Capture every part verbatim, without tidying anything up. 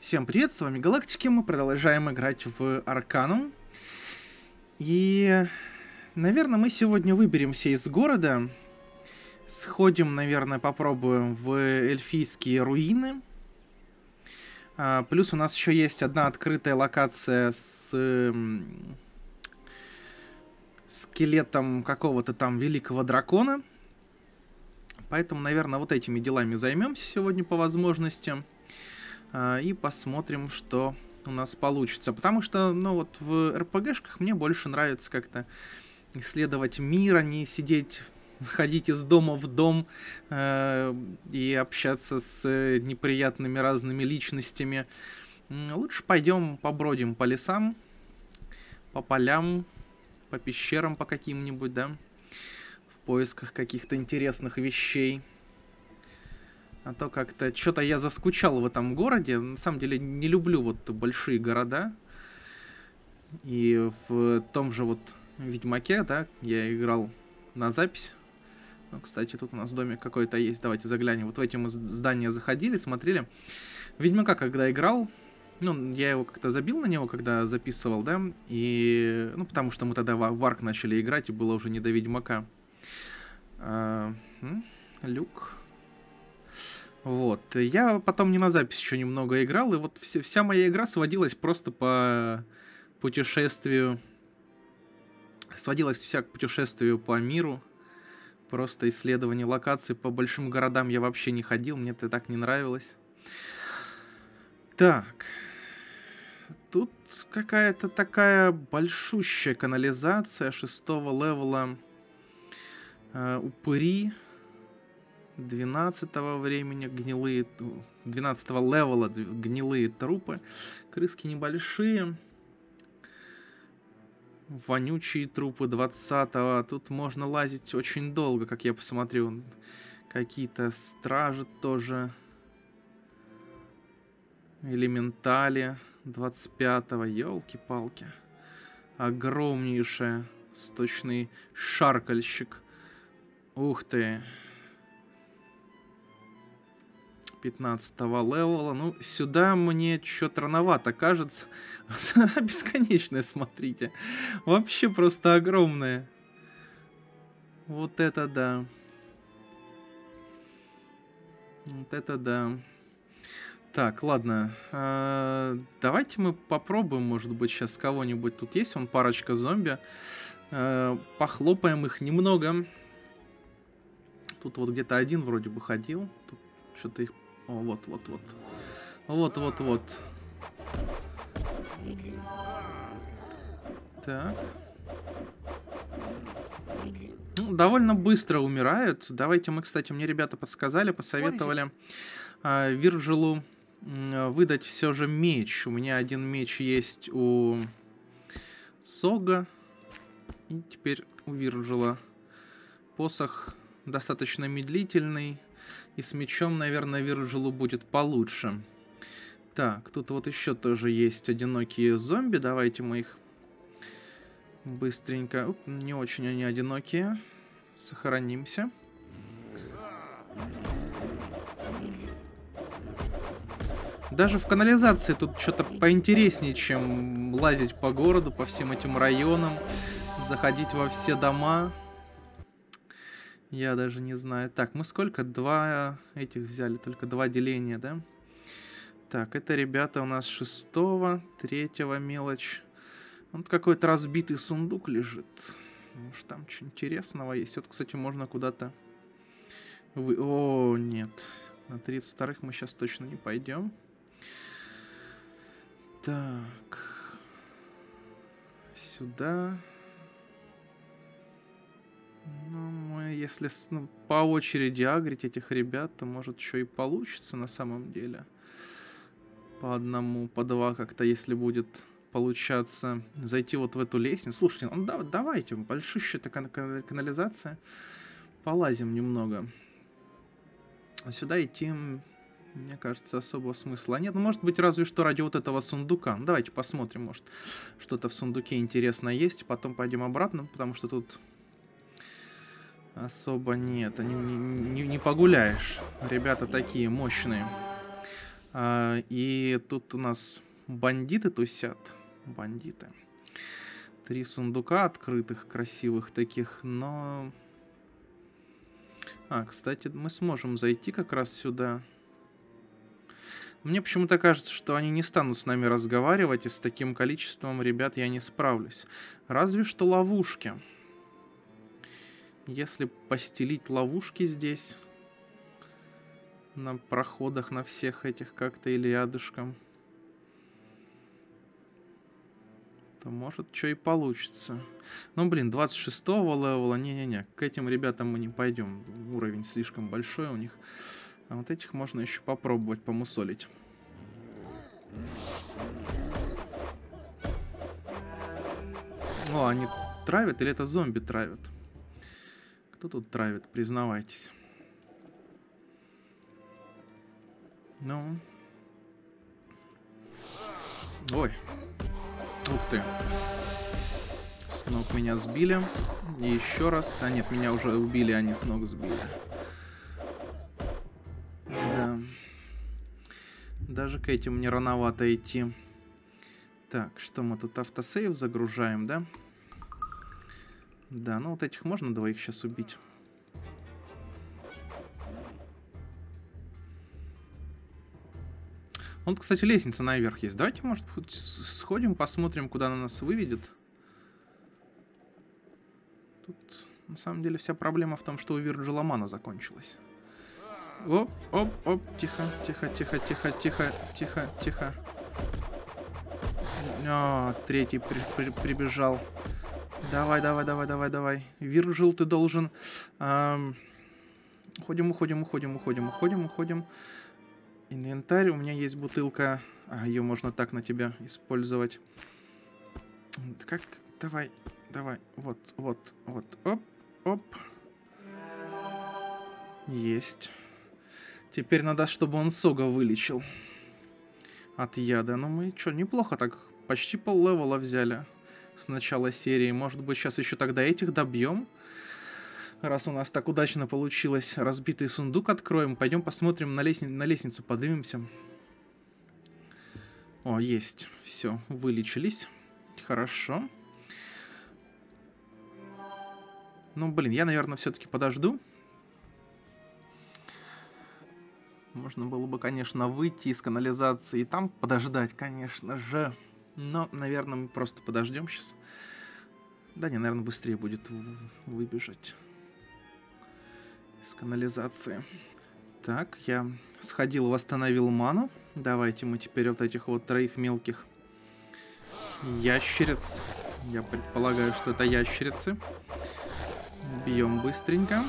Всем привет, с вами Галактики, мы продолжаем играть в Арканум. И, наверное, мы сегодня выберемся из города. Сходим, наверное, попробуем в эльфийские руины. А, плюс у нас еще есть одна открытая локация с м, скелетом какого-то там великого дракона. Поэтому, наверное, вот этими делами займемся сегодня по возможности. И посмотрим, что у нас получится. Потому что, ну вот в эр пи гэшках мне больше нравится как-то исследовать мир, а не сидеть, ходить из дома в дом э, и общаться с неприятными разными личностями. Лучше пойдем побродим по лесам, по полям, по пещерам по каким-нибудь, да, в поисках каких-то интересных вещей. А то как-то что-то я заскучал в этом городе. На самом деле не люблю вот большие города. И в том же вот Ведьмаке, да, я играл на запись. Ну, кстати, тут у нас домик какой-то есть. Давайте заглянем. Вот в эти мы здания заходили, смотрели. Ведьмака, когда играл, ну, я его как-то забил на него, когда записывал, да. И, ну, потому что мы тогда в Арк начали играть, и было уже не до Ведьмака. А, люк. Вот, я потом не на запись еще немного играл, и вот вся, вся моя игра сводилась просто по путешествию, сводилась вся к путешествию по миру, просто исследование локаций. По большим городам я вообще не ходил, мне это так не нравилось. Так, тут какая-то такая большущая канализация шестого левела, э, упыри. двенадцатого времени гнилые, двенадцатого левела гнилые трупы, крыски небольшие, вонючие трупы двадцатого. Тут можно лазить очень долго, как я посмотрю. Какие-то стражи тоже, элементали двадцать пятого, елки-палки, огромнейшая сточный шаркальщик. Ух ты, пятнадцатого левела. Ну, сюда мне что-то рановато кажется. Бесконечная, смотрите. Вообще просто огромная. Вот это да. Вот это да. Так, ладно. А, давайте мы попробуем, может быть, сейчас кого-нибудь. Тут есть вон парочка зомби. А, похлопаем их немного. Тут вот где-то один вроде бы ходил. Тут что-то их... О, вот, вот, вот. Вот, вот, вот. Так. Ну, довольно быстро умирают. Давайте мы, кстати, мне ребята подсказали, посоветовали э, Вирджилу э, выдать все же меч. У меня один меч есть у Сога. И теперь у Вирджила посох достаточно медлительный. И с мечом, наверное, Вирджилу будет получше. Так, тут вот еще тоже есть одинокие зомби. Давайте мы их быстренько... Оп, не очень они одинокие. Сохранимся. Даже в канализации тут что-то поинтереснее, чем лазить по городу, по всем этим районам, заходить во все дома. Я даже не знаю. Так, мы сколько? Два этих взяли, только два деления, да? Так, это ребята у нас шестого, третьего мелочь. Вот какой-то разбитый сундук лежит. Может, там что интересного есть. Вот, кстати, можно куда-то... Вы... О, нет. На тридцать вторых мы сейчас точно не пойдем. Так. Сюда... Ну, мы, если ну, по очереди агрить этих ребят, то может еще и получится на самом деле. По одному, по два как-то, если будет получаться зайти вот в эту лестницу. Слушайте, ну да, давайте, большущая такая канализация. Полазим немного. А сюда идти, мне кажется, особого смысла нет. Ну, может быть, разве что ради вот этого сундука. Ну, давайте посмотрим, может, что-то в сундуке интересное есть. Потом пойдем обратно, потому что тут... Особо нет, не, не, не погуляешь. Ребята такие мощные. А, и тут у нас бандиты тусят. Бандиты. Три сундука открытых, красивых таких, но... А, кстати, мы сможем зайти как раз сюда. Мне почему-то кажется, что они не станут с нами разговаривать, и с таким количеством ребят я не справлюсь. Разве что ловушки. Если постелить ловушки здесь, на проходах, на всех этих как-то или рядышком, то может что и получится. Ну, блин, двадцать шестого левела, не-не-не, к этим ребятам мы не пойдем. Уровень слишком большой у них. А вот этих можно еще попробовать помусолить. О, они травят или это зомби травят? Кто тут травит, признавайтесь. Ну. Ой. Ух ты. С ног меня сбили. И еще раз. А нет, меня уже убили, они с ног сбили. Да. Даже к этим мне рановато идти. Так, что мы тут автосейв загружаем, да? Да, ну вот этих можно двоих сейчас убить. Вот, кстати, лестница наверх есть. Давайте, может, хоть сходим, посмотрим, куда она нас выведет. Тут, на самом деле, вся проблема в том, что у Вирджила мана закончилась. Оп, оп, оп, тихо, тихо, тихо, тихо, тихо, тихо, тихо. О, третий при при прибежал. Давай, давай, давай, давай, давай. Вирджил, ты должен... Эм... Уходим, уходим, уходим, уходим, уходим, уходим. Инвентарь, у меня есть бутылка. А, ее можно так на тебя использовать. Как? Давай, давай. Вот, вот, вот. Оп, оп. Есть. Теперь надо, чтобы он Сога вылечил. От яда. Ну мы что, неплохо так. Почти пол-левела взяли с начала серии. Может быть, сейчас еще тогда этих добьем. Раз у нас так удачно получилось, разбитый сундук откроем. Пойдем посмотрим, на, лестни на лестницу поднимемся. О, есть. Все, вылечились. Хорошо. Ну, блин, я, наверное, все-таки подожду. Можно было бы, конечно, выйти из канализации и там подождать, конечно же. Но, наверное, мы просто подождем сейчас. Да не, наверное, быстрее будет выбежать из канализации. Так, я сходил, восстановил ману. Давайте мы теперь вот этих вот троих мелких ящериц. Я предполагаю, что это ящерицы. Бьем быстренько.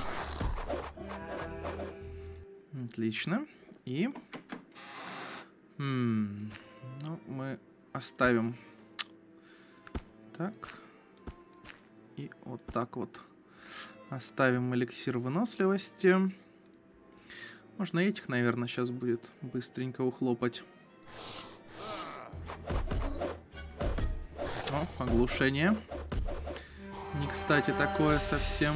Отлично. И... М -м, ну, мы оставим так. И вот так вот. Оставим эликсир выносливости. Можно этих, наверное, сейчас будет быстренько ухлопать. О, оглушение. Не кстати такое совсем.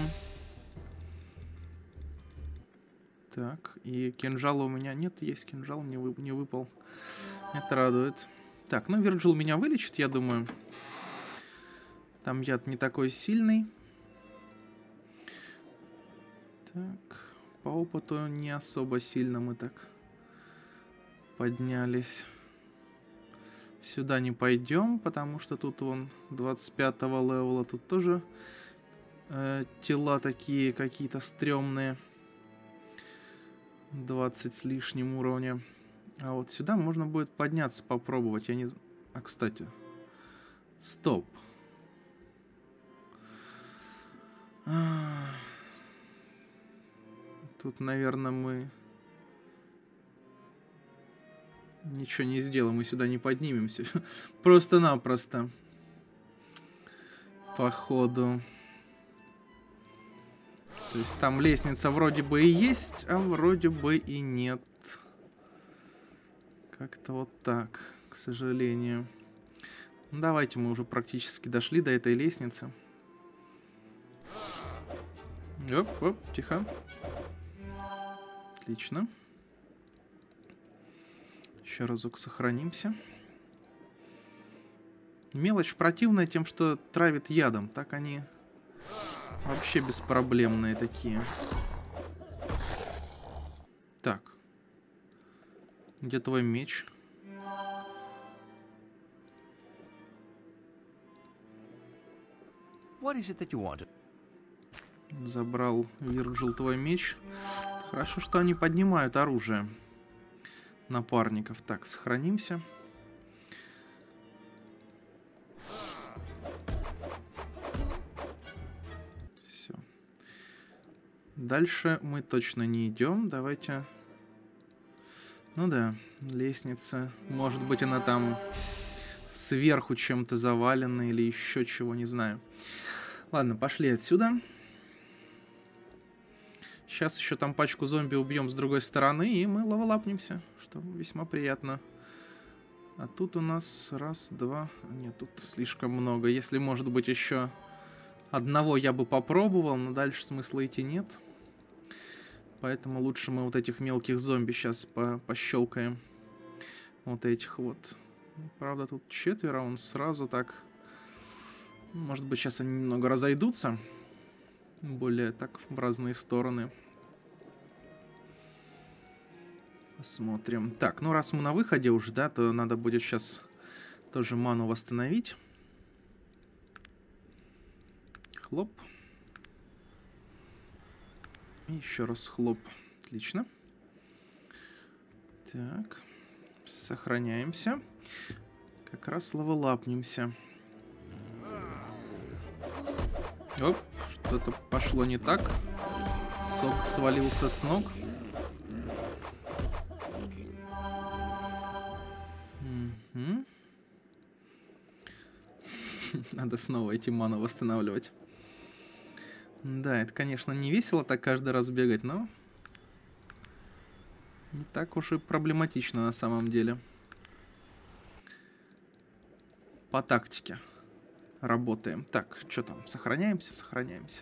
Так, и кинжала у меня нет. Есть кинжал, не, вы, не выпал. Это радует. Так, ну Вирджил меня вылечит, я думаю. Там яд не такой сильный. Так, по опыту не особо сильно мы так поднялись. Сюда не пойдем, потому что тут вон двадцать пятого левела. Тут тоже э, тела такие какие-то стрёмные. двадцать с лишним уровня. А вот сюда можно будет подняться, попробовать. Я не... А, кстати. Стоп. Тут, наверное, мы ничего не сделаем. Мы сюда не поднимемся. Просто-напросто. Походу. То есть там лестница вроде бы и есть, а вроде бы и нет. Как-то вот так, к сожалению. Ну, давайте, мы уже практически дошли до этой лестницы. Оп, оп, тихо. Отлично. Еще разок сохранимся. Мелочь противная тем, что травит ядом. Так они вообще беспроблемные такие. Так. Где твой меч? What is it that you want? Забрал Вирджил твой меч. Хорошо, что они поднимают оружие напарников. Так, сохранимся. Все. Дальше мы точно не идем. Давайте... Ну да, лестница. Может быть, она там сверху чем-то завалена или еще чего, не знаю. Ладно, пошли отсюда. Сейчас еще там пачку зомби убьем с другой стороны, и мы левелапнемся, что весьма приятно. А тут у нас раз, два... Нет, тут слишком много. Если, может быть, еще одного я бы попробовал, но дальше смысла идти нет. Поэтому лучше мы вот этих мелких зомби сейчас по пощелкаем. Вот этих вот. Правда, тут четверо, он сразу так... Может быть, сейчас они немного разойдутся. Более так в разные стороны. Посмотрим. Так, ну раз мы на выходе уже, да, то надо будет сейчас тоже ману восстановить. Хлоп. И еще раз хлоп. Отлично. Так. Сохраняемся. Как раз левелапнемся. Оп, что-то пошло не так. Сок свалился с ног. Угу. Надо снова эти ману восстанавливать. Да, это, конечно, не весело так каждый раз бегать, но не так уж и проблематично на самом деле. По тактике работаем. Так, что там? Сохраняемся, сохраняемся.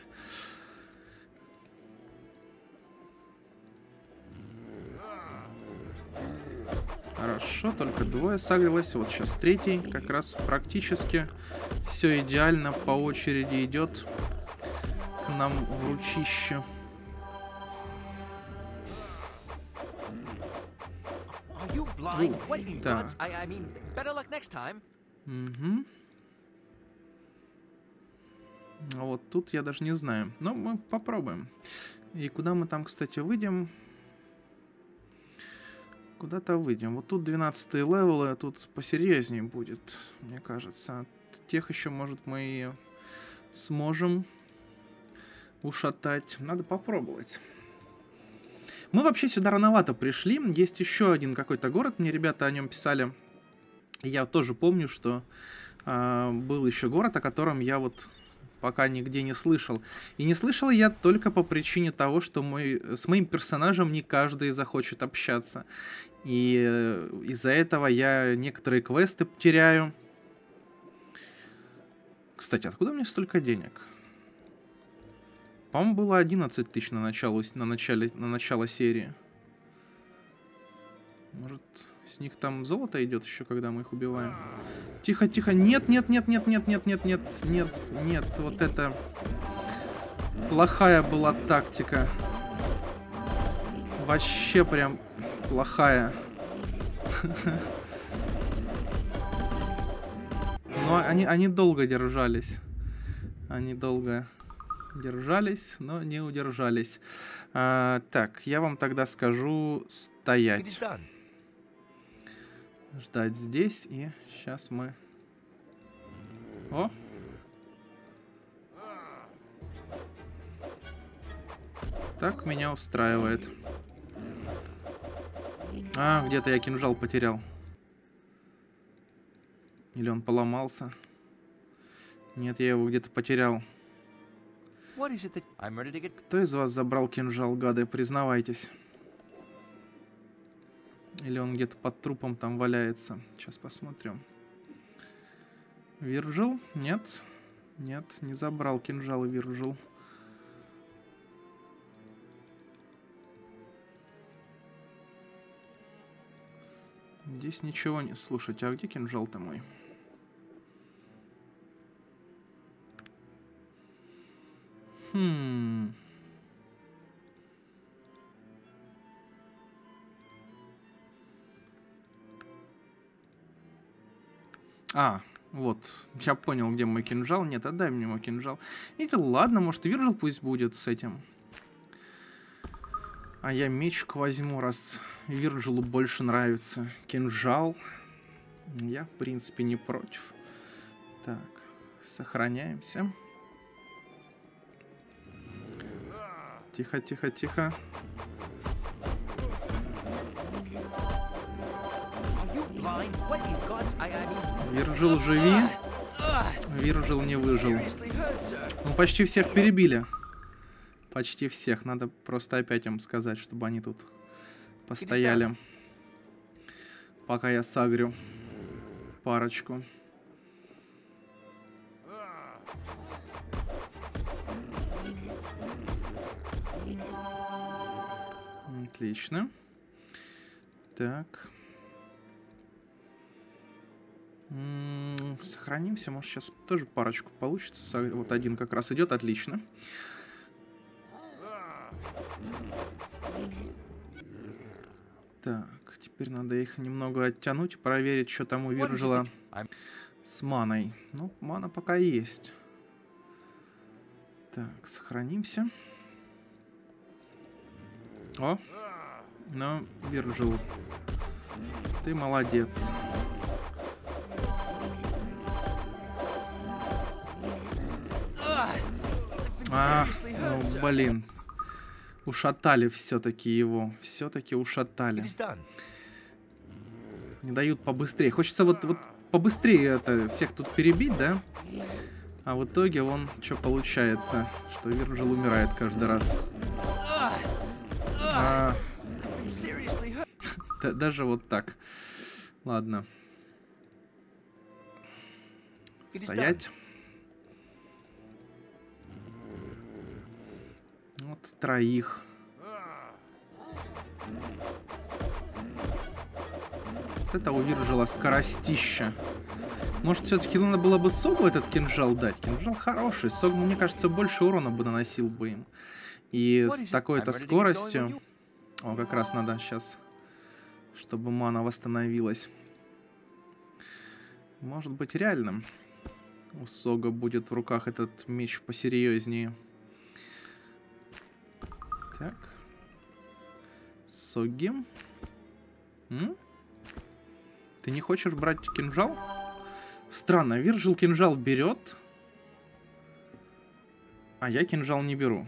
Хорошо, только двое сагрилось. Вот сейчас третий. Как раз практически все идеально по очереди идет к нам в ручище. Да. Угу. А вот тут я даже не знаю. Но мы попробуем. И куда мы там, кстати, выйдем? Куда-то выйдем. Вот тут двенадцатый левел, а тут посерьезнее будет, мне кажется. От тех еще, может, мы и сможем ушатать. Надо попробовать. Мы вообще сюда рановато пришли. Есть еще один какой-то город. Мне ребята о нем писали. Я тоже помню, что э, был еще город, о котором я вот пока нигде не слышал. И не слышал я только по причине того, что мой, с моим персонажем не каждый захочет общаться. И э, из-за этого я некоторые квесты теряю. Кстати, откуда мне столько денег? По-моему, было одиннадцать тысяч на, начало, на, начале, на начало серии. Может, с них там золото идет еще, когда мы их убиваем? Тихо, тихо. Нет, нет, нет, нет, нет, нет, нет, нет, нет, нет. Вот это плохая была тактика. Вообще прям плохая. Но они, они долго держались. Они долго держались, но не удержались. А, так, я вам тогда скажу стоять. Ждать здесь, и сейчас мы... О! Так меня устраивает. А, где-то я кинжал потерял. Или он поломался? Нет, я его где-то потерял. Кто из вас забрал кинжал, гады? Признавайтесь. Или он где-то под трупом там валяется. Сейчас посмотрим. Вирджил? Нет. Нет, не забрал кинжал Вирджил. Здесь ничего не... Слушайте, а где кинжал-то мой? Хм... А, вот, я понял, где мой кинжал. Нет, отдай мне мой кинжал. И ладно, может, Вирджил пусть будет с этим. А я мечик возьму, раз Вирджилу больше нравится кинжал. Я, в принципе, не против. Так, сохраняемся. Тихо, тихо, тихо. Вирджил, живи. Вирджил не выжил. Ну, почти всех перебили. Почти всех. Надо просто опять им сказать, чтобы они тут постояли. Пока я сагрю парочку. Отлично. Так. М-м, сохранимся. Может, сейчас тоже парочку получится. Вот один как раз идет. Отлично. Так, теперь надо их немного оттянуть, проверить, что там у Вирджила с маной. Ну, мана пока есть. Так, сохранимся. О, ну, Вирджил, ты молодец. А, ну, блин. Ушатали все-таки его. Все-таки ушатали. Не дают побыстрее. Хочется вот, вот побыстрее это всех тут перебить, да? А в итоге вон что получается. Что Вирджил умирает каждый раз. А, даже вот так. Ладно. Стоять. Вот троих. Вот это у Вирджила скоростища. Может, все-таки надо было бы Согу этот кинжал дать? Кинжал хороший. Сог, мне кажется, больше урона бы наносил бы им. И с такой-то скоростью... О, как раз надо сейчас, чтобы мана восстановилась. Может быть, реально у Сога будет в руках этот меч посерьезнее. Так. Соги. М? Ты не хочешь брать кинжал? Странно, Вирджил кинжал берет, а я кинжал не беру.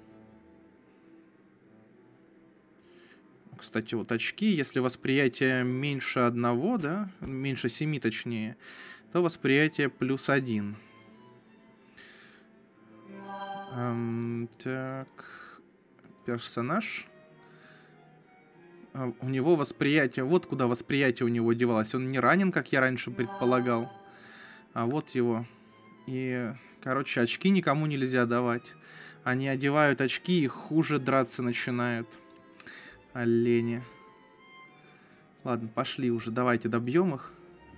Кстати, вот очки, если восприятие меньше одного, да, меньше семи точнее, то восприятие плюс один. Эм, так, персонаж. А, у него восприятие, вот куда восприятие у него девалось. Он не ранен, как я раньше предполагал. А вот его. И, короче, очки никому нельзя давать. Они одевают очки и хуже драться начинают. Олени. Ладно, пошли уже. Давайте добьем их.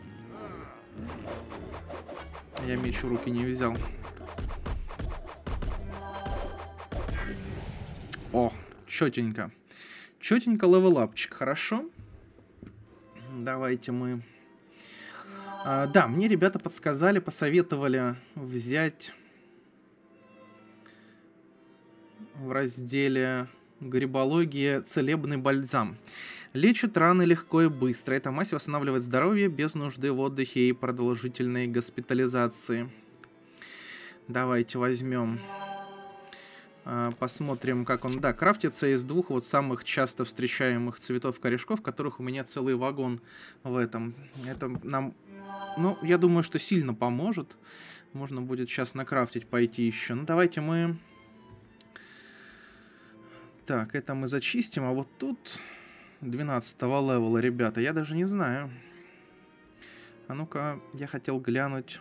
Я меч в руки не взял. О, четенько. Четенько левелапчик. Хорошо. Давайте мы... А, да, мне ребята подсказали, посоветовали взять в разделе грибология целебный бальзам. Лечит раны легко и быстро. Эта мазь восстанавливает здоровье без нужды в отдыхе и продолжительной госпитализации. Давайте возьмем. А, посмотрим, как он... Да, крафтится из двух вот самых часто встречаемых цветов корешков, которых у меня целый вагон в этом. Это нам... Ну, я думаю, что сильно поможет. Можно будет сейчас накрафтить, пойти еще. Ну, давайте мы... Так, это мы зачистим. А вот тут двенадцатого левела, ребята, я даже не знаю. А ну-ка, я хотел глянуть.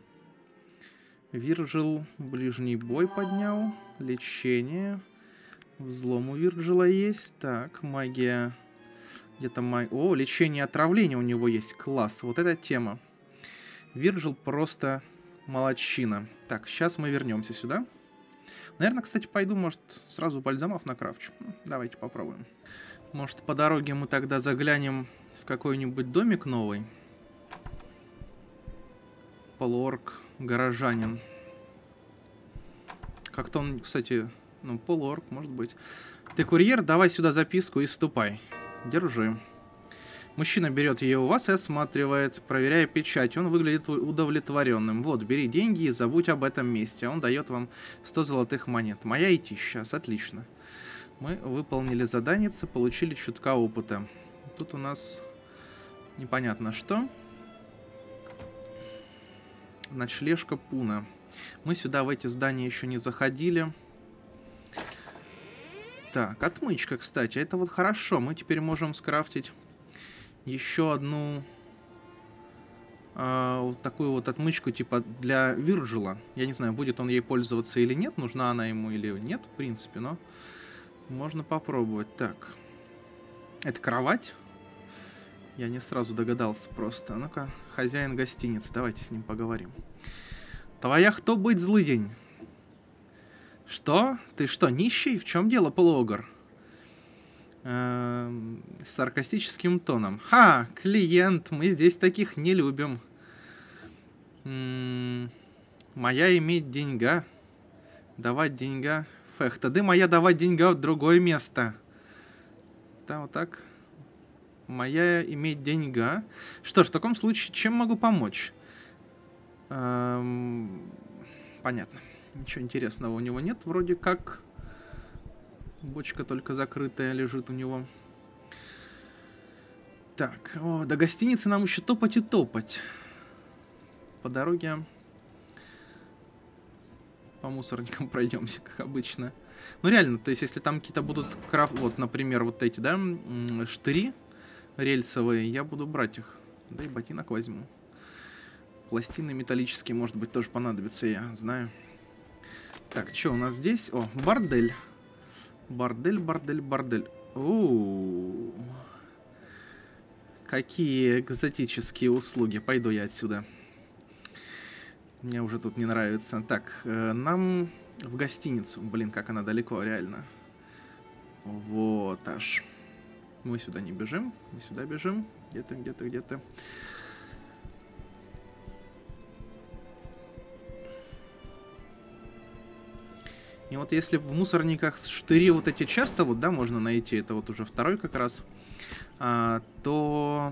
Вирджил ближний бой поднял. Лечение. Взлом у Вирджила есть. Так, магия Где-то май... О, лечение отравления у него есть. Класс. Вот эта тема. Вирджил просто молодчина. Так, сейчас мы вернемся сюда. Наверное, кстати, пойду, может, сразу бальзамов накрафчу. Давайте попробуем. Может, по дороге мы тогда заглянем в какой-нибудь домик новый. Полуорг, горожанин. Как-то он, кстати, ну, полуорг, может быть. Ты курьер, давай сюда записку и ступай. Держи. Мужчина берет ее у вас и осматривает, проверяя печать. Он выглядит удовлетворенным. Вот, бери деньги и забудь об этом месте. Он дает вам сто золотых монет. Моя идти сейчас, отлично. Мы выполнили заданица, получили чутка опыта. Тут у нас непонятно что. Ночлежка Пуна. Мы сюда в эти здания еще не заходили. Так, отмычка, кстати. Это вот хорошо. Мы теперь можем скрафтить еще одну э, вот такую вот отмычку типа для Вирджила. Я не знаю, будет он ей пользоваться или нет. Нужна она ему или нет, в принципе. Но можно попробовать. Так. Это кровать. Я не сразу догадался просто. Ну-ка, хозяин гостиницы. Давайте с ним поговорим. Твоя кто быть, злыдень? Что? Ты что, нищий? В чем дело, полуогр? Эм, с саркастическим тоном. Ха, клиент, мы здесь таких не любим. М-м, моя иметь деньга. Давать деньга. Фех, тады моя давать деньга в другое место. Да, вот так. Моя иметь деньга. Что ж, в таком случае, чем могу помочь? Эм, понятно. Ничего интересного у него нет, вроде как. Бочка только закрытая лежит у него. Так, о, до гостиницы нам еще топать и топать. По дороге по мусорникам пройдемся, как обычно. Ну реально, то есть если там какие-то будут крафт... Вот, например, вот эти, да, штыри рельсовые, я буду брать их. Да и ботинок возьму. Пластины металлические, может быть, тоже понадобятся, я знаю. Так, что у нас здесь? О, бордель. Бордель, бордель, бордель. Оу. Какие экзотические услуги. Пойду я отсюда. Мне уже тут не нравится. Так, э, нам в гостиницу. Блин, как она далеко, реально. Вот аж. Мы сюда не бежим. Мы сюда бежим. Где-то, где-то, где-то. И вот если в мусорниках штыри вот эти часто вот, да, можно найти, это вот уже второй как раз, а, то,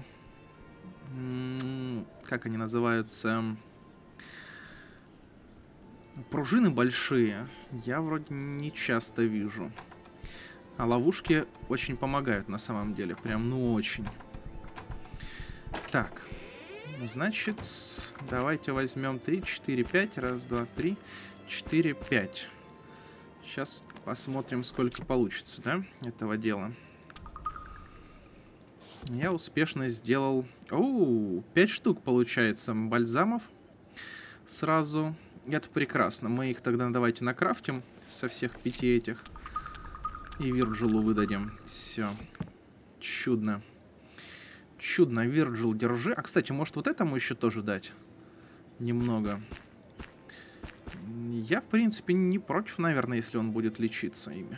как они называются, пружины большие я вроде не часто вижу. А ловушки очень помогают на самом деле, прям ну очень. Так, значит, давайте возьмем три, четыре, пять, раз, два, три, четыре, пять. Сейчас посмотрим, сколько получится, да, этого дела. Я успешно сделал... Оу, пять штук получается бальзамов сразу. Это прекрасно. Мы их тогда давайте накрафтим со всех пяти этих. И Вирджилу выдадим. Все. Чудно. Чудно. Вирджил, держи. А, кстати, может вот этому еще тоже дать? Немного. Я, в принципе, не против, наверное, если он будет лечиться ими.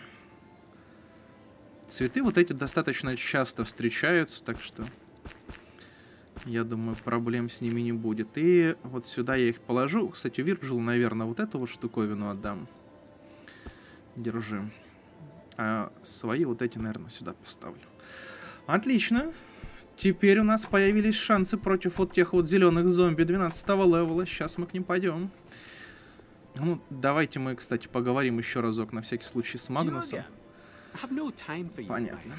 Цветы вот эти достаточно часто встречаются, так что я думаю, проблем с ними не будет. И вот сюда я их положу. Кстати, Вирджилу, наверное, вот эту вот штуковину отдам. Держи. А свои вот эти, наверное, сюда поставлю. Отлично. Теперь у нас появились шансы против вот тех вот зеленых зомби двенадцатого левела. Сейчас мы к ним пойдем. Ну, давайте мы, кстати, поговорим еще разок на всякий случай с Магнусом. Понятно.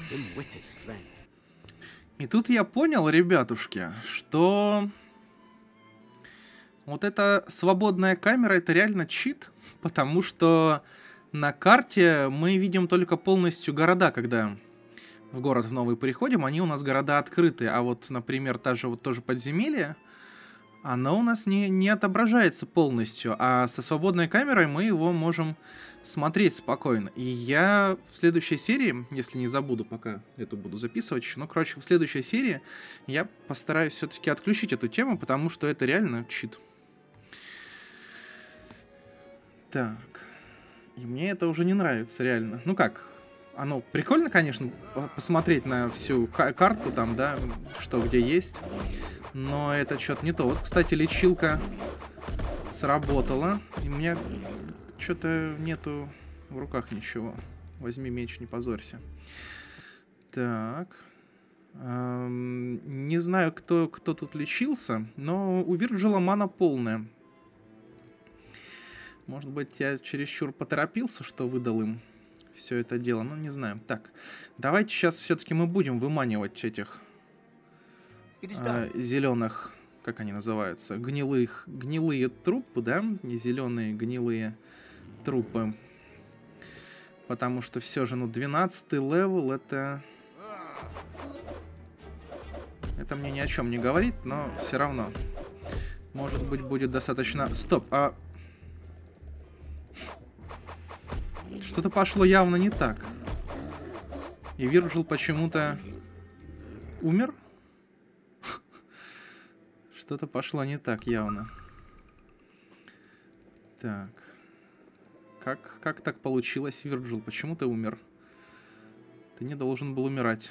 И тут я понял, ребятушки, что вот эта свободная камера — это реально чит, потому что на карте мы видим только полностью города, когда в город в новый приходим, они у нас города открыты, а вот, например, та же вот тоже подземелье, оно у нас не, не отображается полностью, а со свободной камерой мы его можем смотреть спокойно. И я в следующей серии, если не забуду, пока эту буду записывать еще, ну, короче, в следующей серии я постараюсь все-таки отключить эту тему, потому что это реально чит. Так. И мне это уже не нравится, реально. Ну как, оно прикольно, конечно, посмотреть на всю карту там, да, что где есть. Но это что-то не то. Вот, кстати, лечилка сработала. И у меня что-то нету в руках ничего. Возьми меч, не позорься. Так. Эм, не знаю, кто, кто тут лечился, но у Вирджила мана полная. Может быть, я чересчур поторопился, что выдал им все это дело. Ну, не знаю. Так, давайте сейчас все-таки мы будем выманивать этих э, зеленых, как они называются, гнилых, гнилые трупы, да? Не зеленые, гнилые трупы. Потому что все же, ну, двенадцатый левел, это... Это мне ни о чем не говорит, но все равно. Может быть, будет достаточно... Стоп, а... Что-то пошло явно не так. И Вирджил почему-то умер? Что-то пошло не так явно. Так. Как, как так получилось, Вирджил? Почему ты умер? Ты не должен был умирать.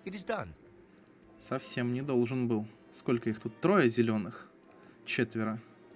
Совсем не должен был. Сколько их тут? Трое зеленых? Четверо.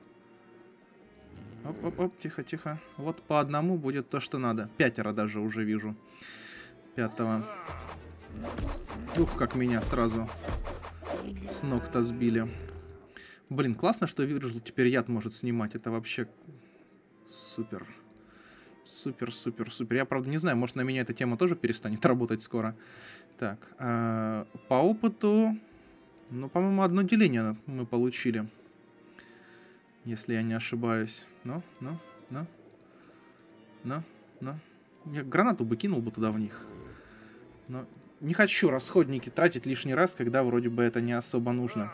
Оп-оп-оп, тихо-тихо. Вот по одному будет то, что надо. Пятеро даже уже вижу. Пятого. Ух, как меня сразу с ног-то сбили. Блин, классно, что Вирджил теперь яд может снимать. Это вообще супер. Супер, супер, супер. Я, правда, не знаю, может, на меня эта тема тоже перестанет работать скоро. Так, а, по опыту... Ну, по-моему, одно деление мы получили. Если я не ошибаюсь. Ну, ну, ну. Ну, ну. Я гранату бы кинул бы туда в них. Но не хочу расходники тратить лишний раз, когда вроде бы это не особо нужно.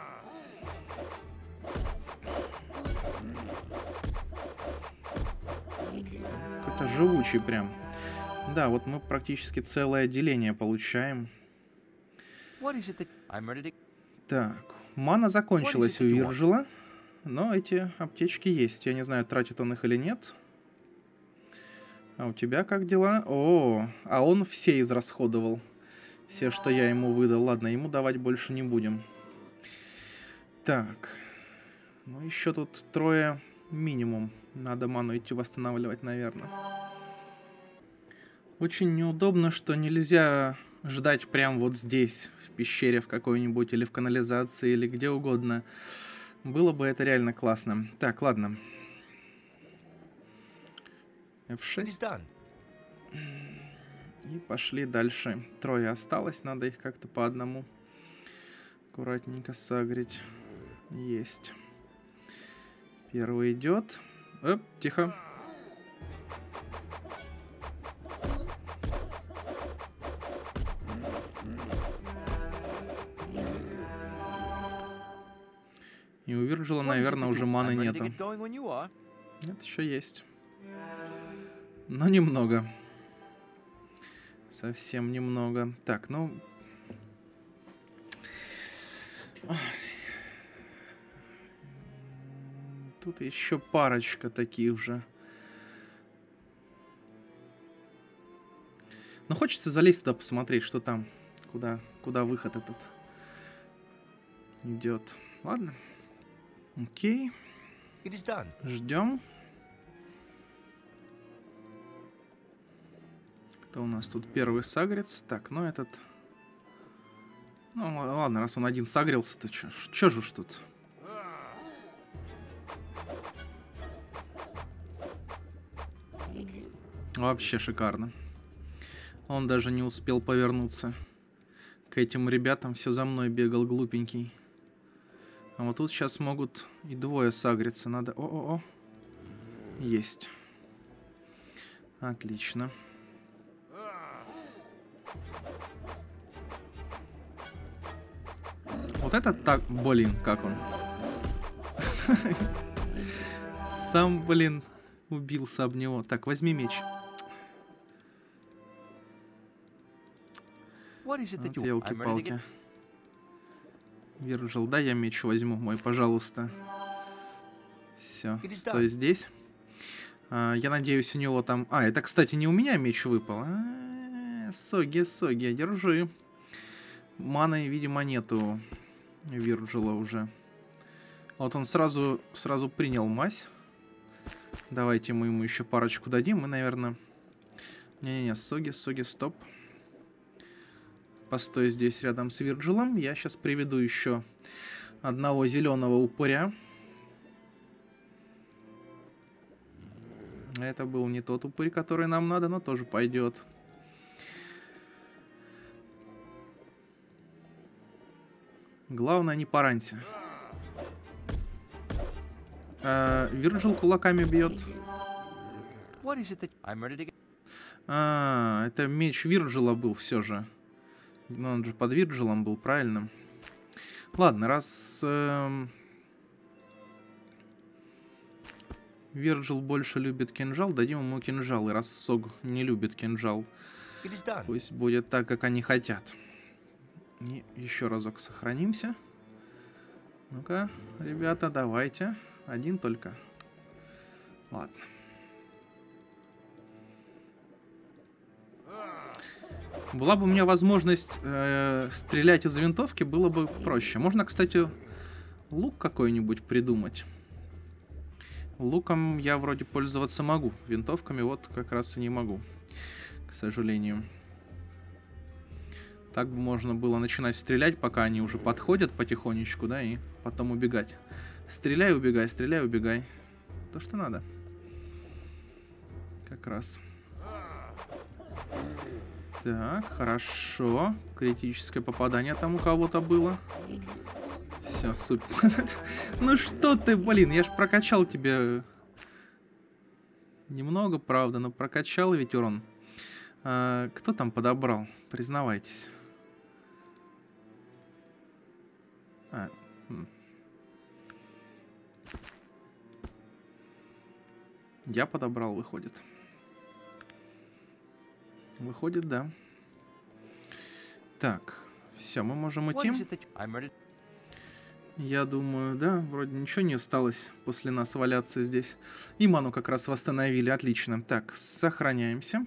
Какой-то живучий прям. Да, вот мы практически целое отделение получаем. Так, мана закончилась у Вирджила. Но эти аптечки есть. Я не знаю, тратит он их или нет. А у тебя как дела? О, а он все израсходовал. Все, что я ему выдал. Ладно, ему давать больше не будем. Так. Ну, еще тут трое минимум. Надо ману идти восстанавливать, наверное. Очень неудобно, что нельзя ждать прямо вот здесь, в пещере в какой-нибудь, или в канализации, или где угодно. Было бы это реально классно. Так, ладно. эф шесть. И пошли дальше. Трое осталось, надо их как-то по одному аккуратненько сагрить. Есть. Первый идет. Оп, тихо. И у Вирджила, наверное, уже маны нету. Нет, еще есть. Но немного. Совсем немного. Так, ну... Тут еще парочка таких же. Но хочется залезть туда, посмотреть, что там. Куда, куда выход этот идет. Ладно. Окей. Ждем. Кто у нас тут первый сагрится? Так, ну этот... Ну ладно, раз он один сагрился, то чё, чё же уж тут? Вообще шикарно. Он даже не успел повернуться к этим ребятам. Все за мной бегал, глупенький. А вот тут сейчас могут и двое сагриться. Надо... О-о-о. Есть. Отлично. Вот это так... Блин, как он. Сам, блин, убился об него. Так, возьми меч. Вот елки-палки. Вирджил, да, я меч возьму мой, пожалуйста. Все, стой здесь. А, я надеюсь, у него там... А, это, кстати, не у меня меч выпал. А -а -а, Соги, Соги, держи. Маны, видимо, нету Вирджила уже. Вот он сразу, сразу принял мазь. Давайте мы ему еще парочку дадим. Мы, наверное... Не-не-не, Соги, Соги, стоп. Постой здесь рядом с Вирджилом. Я сейчас приведу еще одного зеленого упыря. Это был не тот упырь, который нам надо, но тоже пойдет. Главное, не поранься. А, Вирджил кулаками бьет. А, это меч Вирджила был все же. Но он же под Вирджилом был, правильно? Ладно, раз э, Вирджил больше любит кинжал, дадим ему кинжал. И раз Сог не любит кинжал, пусть будет так, как они хотят. И еще разок сохранимся. Ну-ка, ребята, давайте. Один только. Ладно. Была бы у меня возможность э, стрелять из винтовки, было бы проще. Можно, кстати, лук какой-нибудь придумать. Луком я вроде пользоваться могу. Винтовками вот как раз и не могу, к сожалению. Так бы можно было начинать стрелять, пока они уже подходят потихонечку, да, и потом убегать. Стреляй, убегай, стреляй, убегай. То, что надо. Как раз. Так, хорошо. Критическое попадание там у кого-то было. Все, супер. Ну что ты, блин, я ж прокачал тебе. Немного, правда, но прокачал ведь урон. А, кто там подобрал? Признавайтесь. А, хм. Я подобрал, выходит. Выходит, да. Так, все, мы можем идти. Я думаю, да, вроде ничего не осталось после нас валяться здесь. И ману как раз восстановили, отлично. Так, сохраняемся.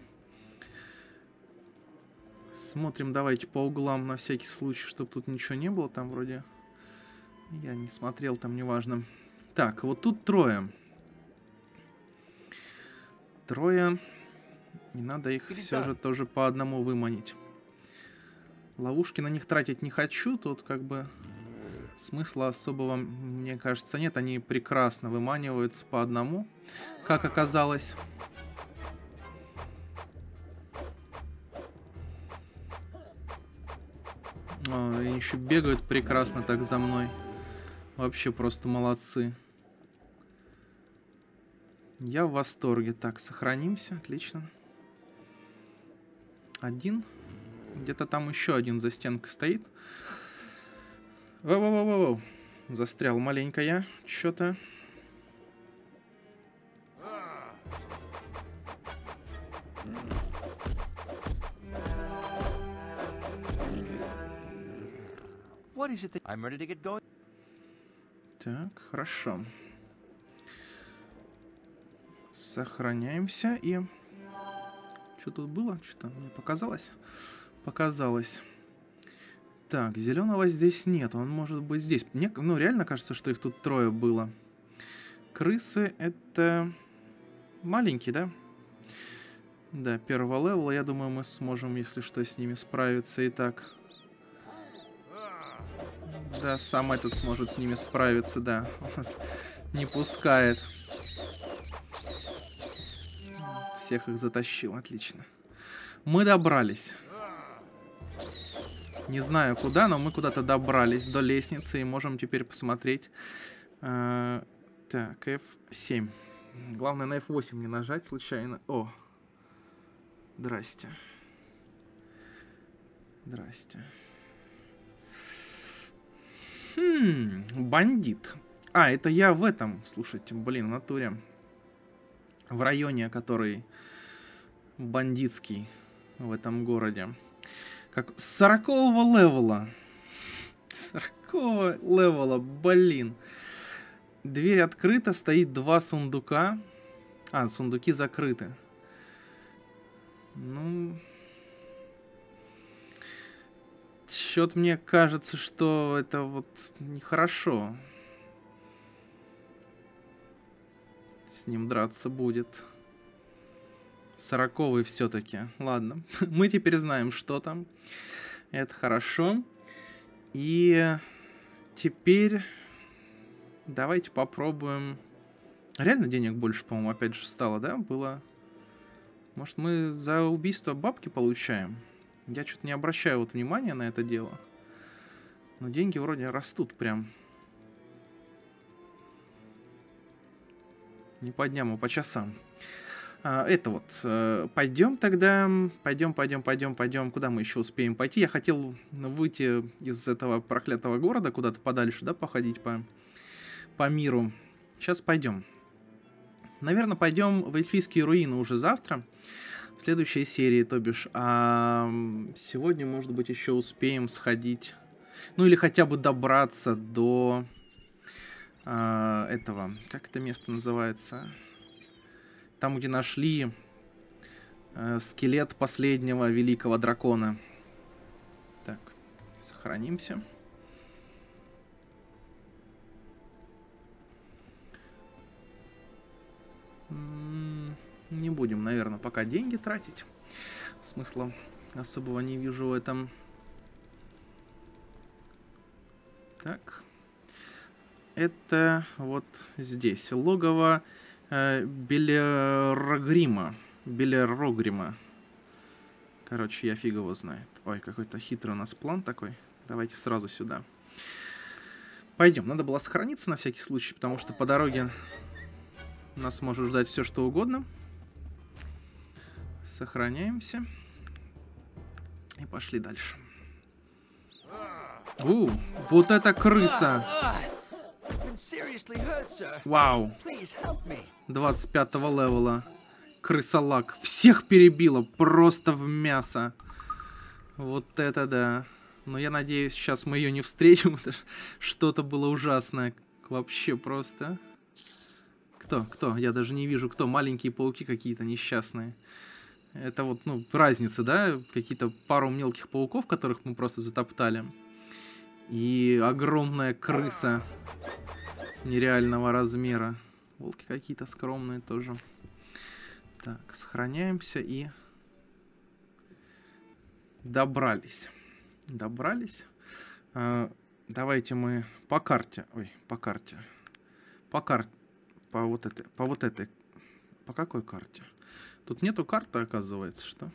Смотрим, давайте по углам на всякий случай, чтобы тут ничего не было. Там вроде... Я не смотрел, там неважно. Так, вот тут трое. Трое... И надо их все же тоже по одному выманить. Ловушки на них тратить не хочу. Тут как бы смысла особого, мне кажется, нет. Они прекрасно выманиваются по одному, как оказалось. О, и еще бегают прекрасно так за мной. Вообще просто молодцы. Я в восторге. Так, сохранимся. Отлично. Один. Где-то там еще один за стенкой стоит. Воу-воу-воу-воу. Застрял маленько я. Что-то. Так, хорошо. Сохраняемся и... Что тут было? Что-то мне показалось? Показалось. Так, зеленого здесь нет. Он может быть здесь. Мне, ну, реально кажется, что их тут трое было. Крысы это... Маленькие, да? Да, первого левела. Я думаю, мы сможем, если что, с ними справиться. Итак. Да, сам этот сможет с ними справиться, да. Он нас не пускает. Всех их затащил, отлично. Мы добрались. Не знаю куда, но мы куда-то добрались до лестницы и можем теперь посмотреть. А, так, эф семь. Главное на эф восемь не нажать случайно. О, здрасте. Здрасте. Хм, бандит. А, это я в этом, слушайте, блин, в натуре. В районе, который бандитский в этом городе. Как с сорокового левела. сорокового левела, блин. Дверь открыта, стоит два сундука. А, сундуки закрыты. Ну... Чё-то мне кажется, что это вот нехорошо. С ним драться будет. Сороковый все-таки. Ладно. Мы теперь знаем, что там. Это хорошо. И теперь давайте попробуем. Реально денег больше, по-моему, опять же стало, да? Было. Может, мы за убийство бабки получаем? Я что-то не обращаю вот внимания на это дело. Но деньги вроде растут прям. Не по дням, а по часам. А, это вот. Э, пойдем тогда. Пойдем, пойдем, пойдем, пойдем. Куда мы еще успеем пойти? Я хотел выйти из этого проклятого города куда-то подальше, да, походить по, по миру. Сейчас пойдем. Наверное, пойдем в эльфийские руины уже завтра. В следующей серии, то бишь. А сегодня, может быть, еще успеем сходить. Ну, или хотя бы добраться до а, этого. Как это место называется? Там, где нашли а, скелет последнего великого дракона. Так, сохранимся. Не будем, наверное, пока деньги тратить. Смысла особого не вижу в этом. Так. Это вот здесь. Логово э, Белерогрима. Белерогрима. Короче, я фиг его знает. Ой, какой-то хитрый у нас план такой. Давайте сразу сюда. Пойдем. Надо было сохраниться на всякий случай, потому что по дороге нас может ждать все, что угодно. Сохраняемся. И пошли дальше. У, вот эта крыса. Вау. двадцать пятого левела. Крысолак. Всех перебила. Просто в мясо. Вот это да. Но я надеюсь, сейчас мы ее не встретим. Что-то было ужасное. Вообще просто. Кто? Кто? Я даже не вижу, кто. Маленькие пауки какие-то несчастные. Это вот, ну, разница, да? Какие-то пару мелких пауков, которых мы просто затоптали. И огромная крыса нереального размера. Волки какие-то скромные тоже. Так, сохраняемся и... Добрались. Добрались. А, давайте мы по карте... Ой, по карте. По карте. По вот этой. По вот этой. По какой карте? Тут нету карты, оказывается, что?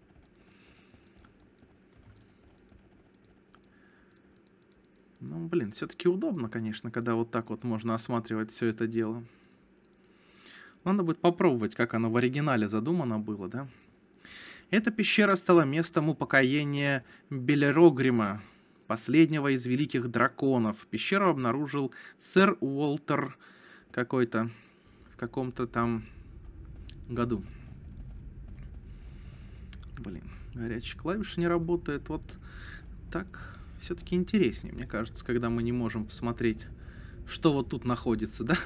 Ну, блин, все-таки удобно, конечно, когда вот так вот можно осматривать все это дело. Надо будет попробовать, как оно в оригинале задумано было, да? Эта пещера стала местом упокоения Белерогрима, последнего из великих драконов. Пещеру обнаружил сэр Уолтер какой-то в каком-то там году. Блин, горячие клавиши не работают. Вот так все-таки интереснее, мне кажется, когда мы не можем посмотреть, что вот тут находится, да?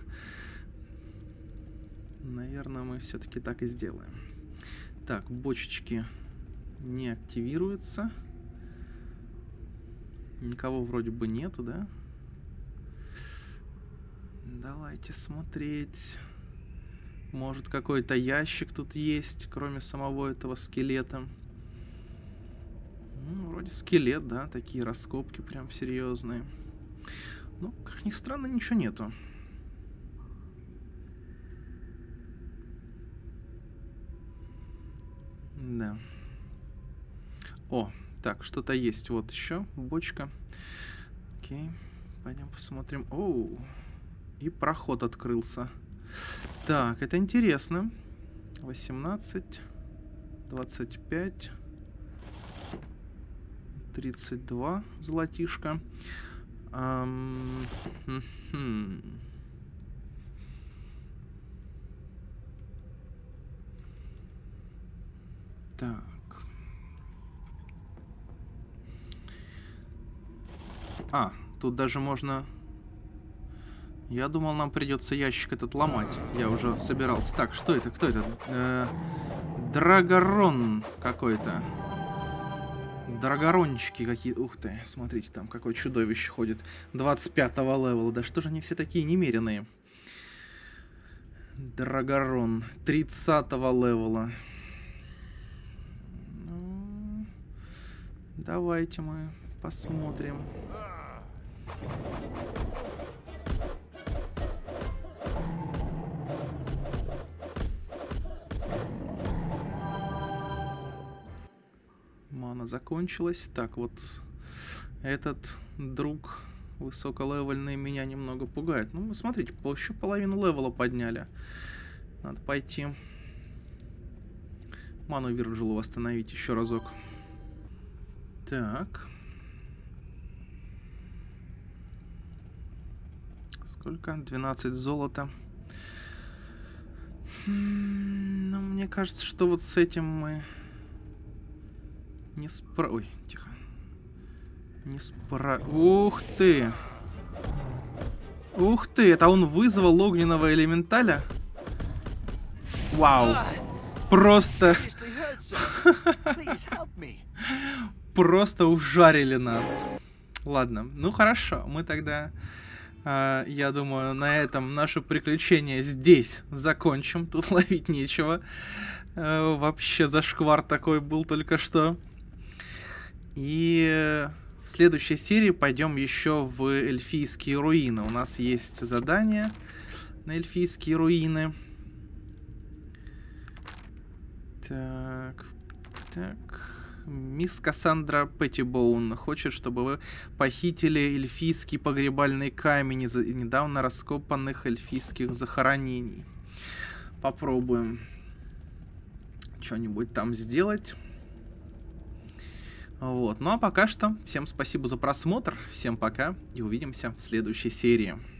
Наверное, мы все-таки так и сделаем. Так, бочечки не активируются. Никого вроде бы нету, да? Давайте смотреть. Может, какой-то ящик тут есть, кроме самого этого скелета. Ну, вроде скелет, да, такие раскопки прям серьезные. Ну, как ни странно, ничего нету. Да. О, так, что-то есть. Вот еще бочка. Окей, пойдем посмотрим. Оу, и проход открылся. Так, это интересно. восемнадцать, двадцать пять, тридцать два золотишко. Ам, хм-хм. Так. А, тут даже можно... Я думал, нам придется ящик этот ломать. Я уже собирался. Так, что это? Кто это? Э, Драгорон какой-то. Драгорончики какие. Ух ты, смотрите, там какое чудовище ходит. двадцать пятого левела. Да что же они все такие немеренные? Драгорон. тридцатого левела. Ну, давайте мы посмотрим. Мана закончилась. Так, вот этот друг высоколевельный меня немного пугает. Ну, смотрите, еще половину левела подняли. Надо пойти ману Вирджилу восстановить еще разок. Так. Сколько? двенадцать золота. Ну, мне кажется, что вот с этим мы не спра... Ой, тихо. Не спра... Ух ты! Ух ты! Это он вызвал огненного элементаля? Вау! Просто... Просто ужарили нас. Ладно, ну хорошо. Мы тогда... Я думаю, на этом наше приключение здесь закончим. Тут ловить нечего. Вообще зашквар такой был только что. И в следующей серии пойдем еще в эльфийские руины. У нас есть задание на эльфийские руины. Так, так... Мисс Кассандра Петтибоун хочет, чтобы вы похитили эльфийский погребальный камень из недавно раскопанных эльфийских захоронений. Попробуем что-нибудь там сделать. Вот. Ну а пока что всем спасибо за просмотр. Всем пока и увидимся в следующей серии.